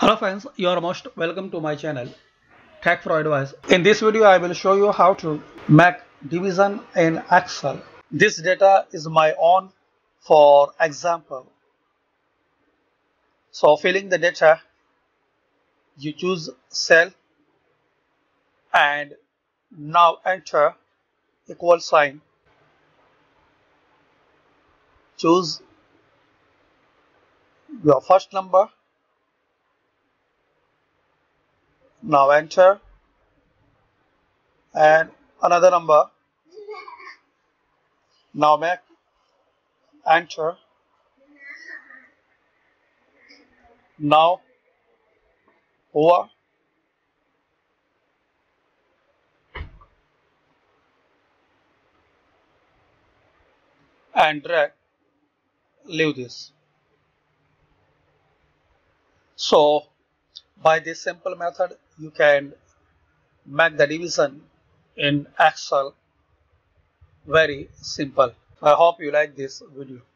Hello friends, you are most welcome to my channel Tech for Advice. In this video I will show you how to make division in Excel. This data is my own for example. So filling the data, you choose cell and now enter equal sign. Choose your first number. Now enter and another number. Now make enter. Now over and drag. Leave this. So by this simple method you can make the division in Excel very simple. I hope you like this video.